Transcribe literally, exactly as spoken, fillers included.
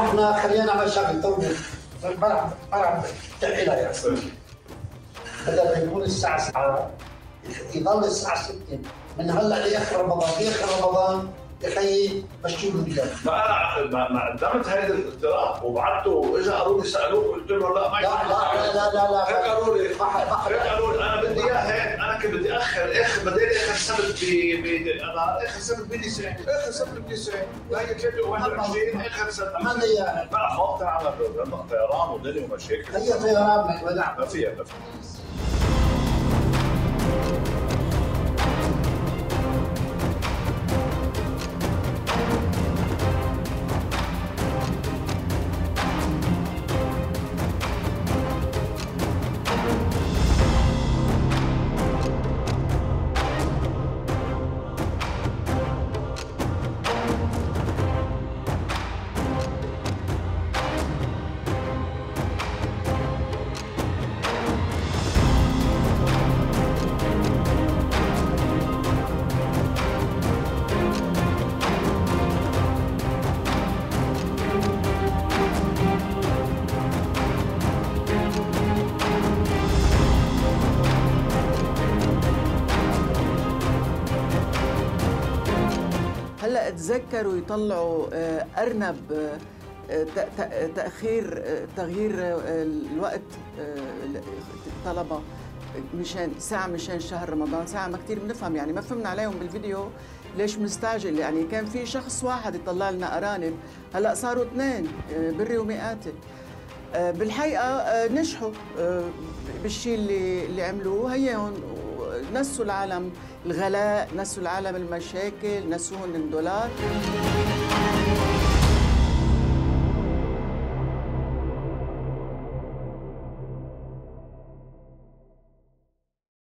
نحن خلينا نعمل شغله تو بلعب بلعب تقيلها يعني. بدل ما يكون الساعه سبعة يضل الساعه ستة من هلا لاخر رمضان، لاخر رمضان يا خيي مشوا له البلاد. فانا ما قدمت هيدا الاقتراح وبعته واجا قالوا لي سالوه قلت له لا ما لا لا لا لا لا هيك قالوا لي ما هيك قالوا لي انا بدي اياه هيك، انا كنت بدي اخر اخر بدي اخر سبت ب انا اخر سبت بدي سنه اخر سبت بدي سنه هي ثلاثة وواحد وعشرين اخر سبت عملنا اياها. لا خاطر على طيران ودنيا ومشاكل. هي طيران ودع ما فيها ما فيها. هلا تذكروا يطلعوا ارنب تاخير تغيير الوقت الطلبه مشان ساعه مشان شهر رمضان، ساعه ما كثير بنفهم يعني ما فهمنا عليهم بالفيديو ليش مستعجل. يعني كان في شخص واحد يطلع لنا ارانب، هلا صاروا اثنين بري ومئاتي. بالحقيقه نجحوا بالشيء اللي اللي عملوه، هيهم نسوا العالم الغلاء، نسوا العالم المشاكل، نسوهم الدولار.